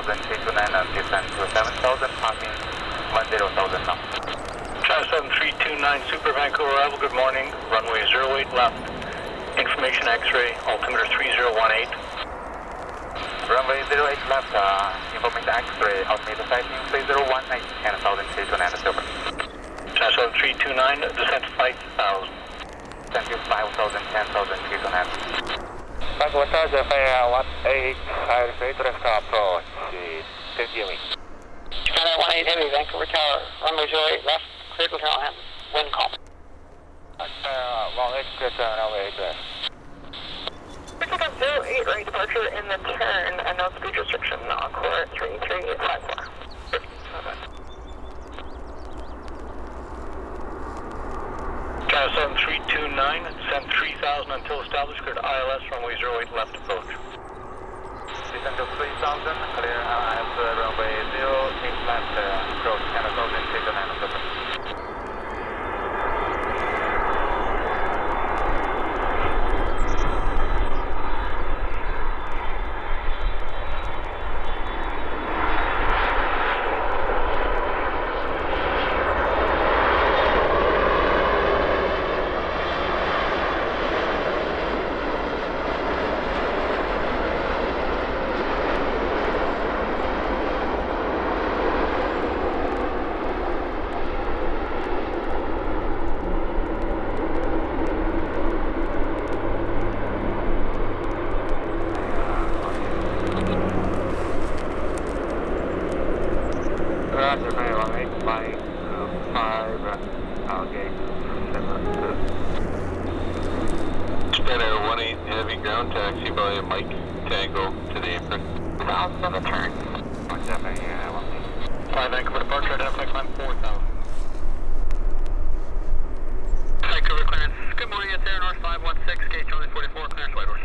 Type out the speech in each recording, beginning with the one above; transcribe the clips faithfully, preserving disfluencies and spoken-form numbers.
Southern three two nine, and descend to seven thousand, passing one zero thousand now. China Southern three two nine, Super Vancouver arrival, good morning, runway zero eight left, information X-ray, altimeter three zero one eight. Runway zero eight left, uh, information X-ray, altimeter sighting three zero one eight, China Southern three two nine, Super. China Southern three two nine, descent five thousand. Descent to five thousand, ten thousand, three two nine. Vancouver Southern one eight, I repeat, left approach, ten G M E. China one eight Heavy, Vancouver Tower, runway zero eight left, cleared to Tower, wind calm. Uh, one eight, clear to runway eight left. Vancouver zero eight, right departure in the turn, and no speed restriction, encore three three five four. China Southern three two nine, descent three thousand until established, clear to I L S, runway zero eight left approach. Descend to three thousand, clear I L S, runway zero eight left, uh, approach, China Southern three two nine, Super. Roger, one eight, flying five, okay, seven, China one eight Heavy ground taxi by Mike Tango to the apron. Thousand on the turn. one seven, yeah, one eight. five Vancouver departure, identify climb four thousand. Vancouver clearance, good morning, it's Air North five one six, gate Charlie forty-four, clearance Whitehorse.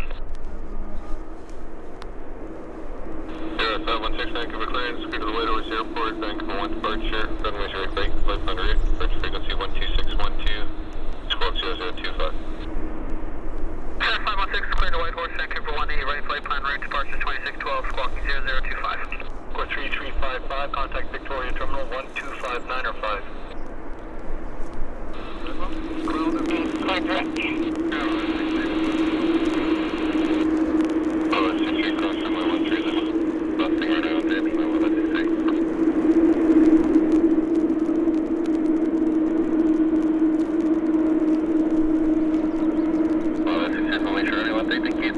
Air five one six Vancouver clearance, clear to the Whitehorse Airport, Vancouver one departure, runway zero eight right, left under eight, approach frequency one two six one two, squawk zero zero two five. Air five one six, clear to Whitehorse, Vancouver one eight, right flight plan, right departure twenty-six twelve, squawking zero zero two five. Score three three five five, contact Victoria Terminal one two five nine or five. Clear direct. Oh, six three cross runway one three left. Busting right out, David, my one two six. Oh, that's successful, make sure anyone take the key.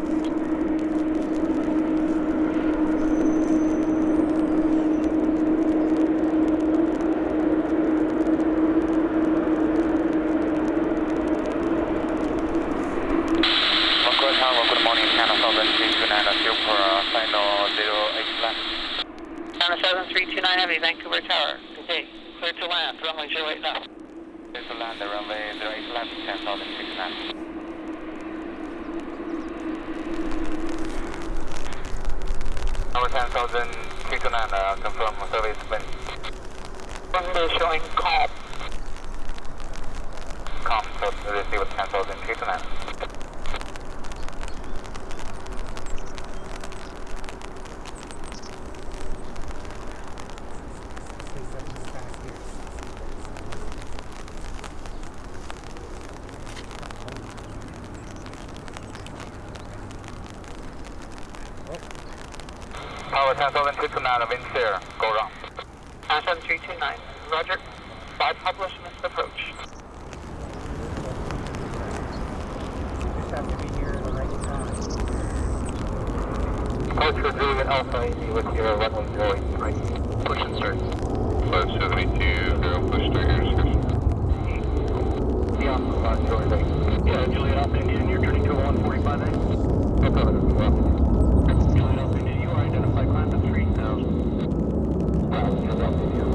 Good morning, China Southern three two nine, Super, final zero eight left. China Southern three two nine Heavy, Vancouver Tower, good day, clear to land, runway zero eight left. Clear to land, runway zero eight left, China Southern three two nine. Number China Southern three two nine, uh, confirm service wind. Runway showing calm. Calm, so receive China Southern three two nine. Power China Southern three two nine, wind shear, go wrong. China Southern three two nine, roger, by published missed approach. Just have to be here at the right time. Approach for Juliet Alpha eighty with your runway zero eight right. Push and start. five seventy-two, zero push start here, description. Beyond uh, Juliet eight. Yeah, Juliet Alpha Indian, you're turning to one forty-five A. No problem, well. Juliet Alpha Indian, you are identified climb to three thousand. Well, Juliet Alpha India.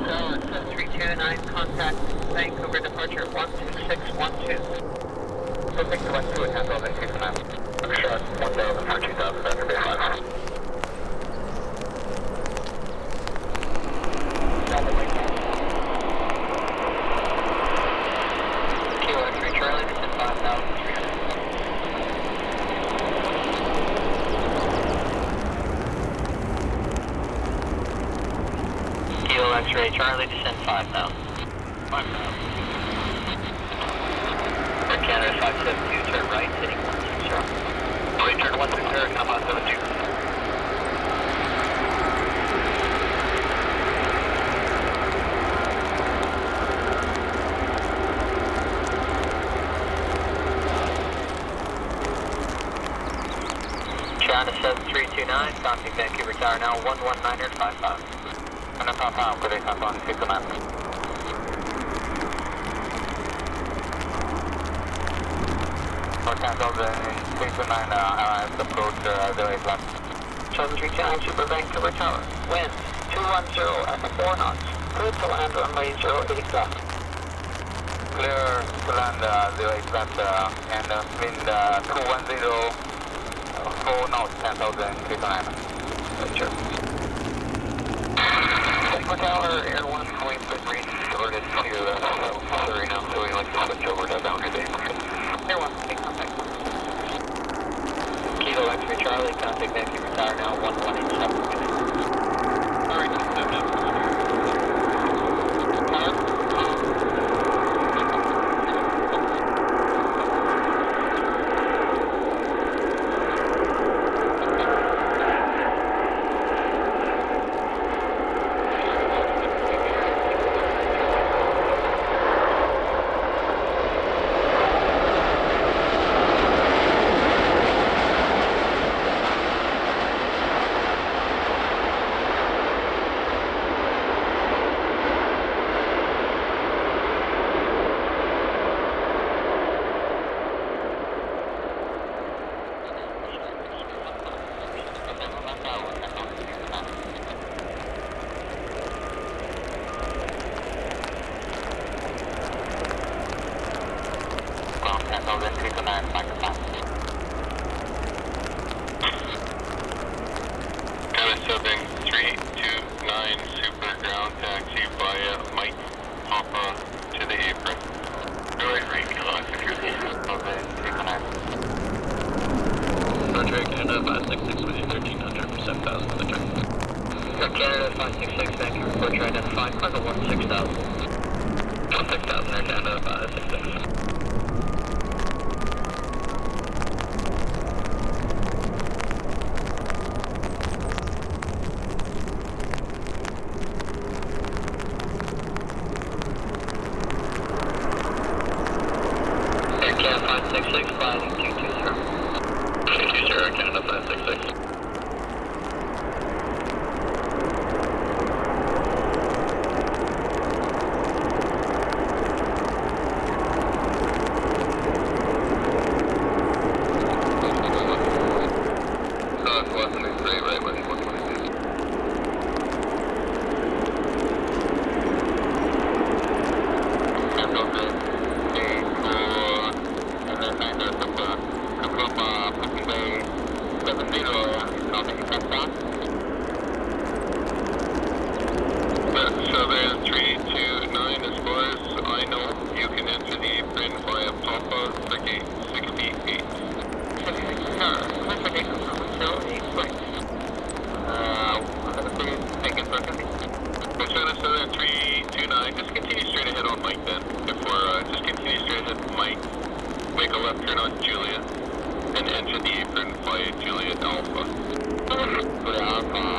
three two nine, contact Vancouver departure one two six one two. Pacific to one two, ten thousand, two nine. Shot one thousand for two thousand, that's a five. Kilo X-ray Charlie, descend five thousand three hundred. Kilo X-ray Charlie, descend five thousand. five thousand. For Canada five seven two, turn right, heading one six zero. Right, turn one six zero, come on seven two. China seven three two nine, contact Vancouver Tower now, one one nine five five. And that's not found, good day, that's on six nine. For ten thousand, six nine, uh, I have approach uh, zero eight left. seven three two nine, Super Vancouver Tower, wind two one zero at four knots, clear to land runway zero eight left. Clear to land uh, zero eight left uh, and uh, wind uh, two one zero, uh, four knots, ten thousand, six nine. Sure. Vancouver Tower, Air one, going for three, diverted clear uh, Surrey now, so we like to switch over to boundary day. Air one, make contact. Kilo X-ray Charlie, contact Vancouver Tower now, one one eight seven. Alright, that's it. China Southern three two nine, super ground taxi via Mike Papa to the apron. Right, right, Kilo X-ray Roger, Canada five six six with you thirteen hundred for seven thousand for the train. Canada five six six, Vancouver Port Train identified, climb to one six thousand. one six thousand, Air Canada five six six. five six six, flying two two zero. two two zero, Canada five six six. Southern three two nine, as far as I know, you can enter the apron via Papa for gate sixty-eight. Uh, China Southern three two nine, just continue straight ahead on Mike then. Before, uh, just continue straight ahead Mike, make a left turn on Juliet, and enter the apron via Juliet Alpha. Alpha.